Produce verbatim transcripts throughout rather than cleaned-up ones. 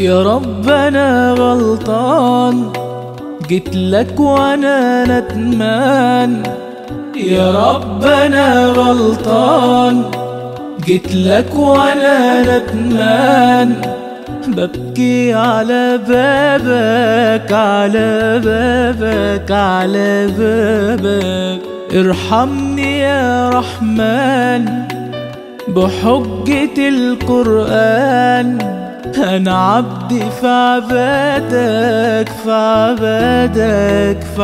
يا رب أنا غلطان، جيت لك وأنا ندمان. يا رب أنا غلطان، جيت لك وأنا ندمان. ببكي على بابك، على بابك، على بابك. ارحمني يا رحمن بحجة القرآن. أنا عبدي في عبادك، في عبادك، في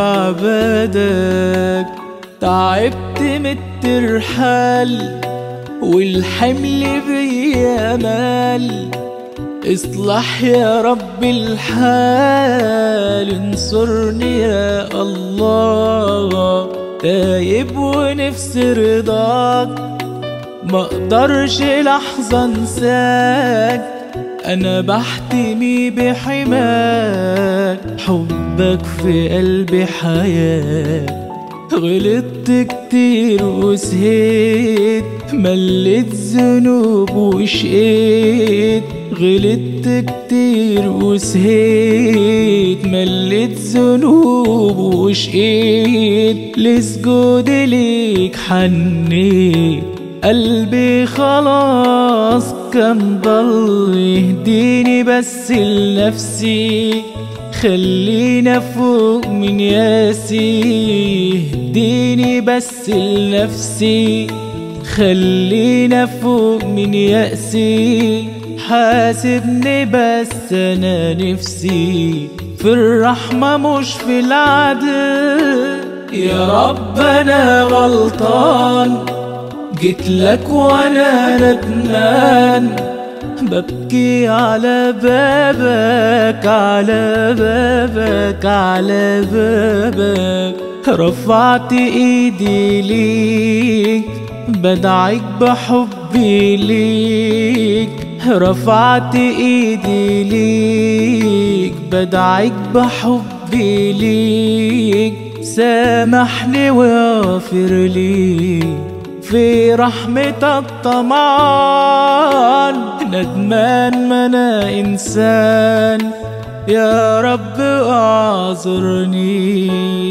عبادك. تعبت من الترحال والحمل بيا مال. اصلح يا رب الحال، انصرني يا الله. تايب ونفسي رضاك، مقدرش لحظة انساك. أنا بحتمي بحماك، حبك في قلبي حياة. غلطت كتير وسهيت، مليت ذنوب وشقيت. غلطت كتير وسهيت، مليت ذنوب وشقيت. لسجود ليك حنيت، قلبي خلاص كان ضل. يهديني بس لنفسي، خلينا فوق من ياسي. يهديني بس لنفسي، خلينا فوق من يأسي. حاسبني بس أنا نفسي في الرحمة مش في العدل. يا رب أنا غلطان، جيت لك وأنا ندمان. ببكي على بابك، على بابك، على بابك. رفعت ايدي ليك، بدعيك بحبي ليك. رفعت ايدي ليك، بدعيك بحبي ليك. سامحني واغفر لي في رحمتك طمعان. ندمان ما انا انسان، يا رب اعذرني.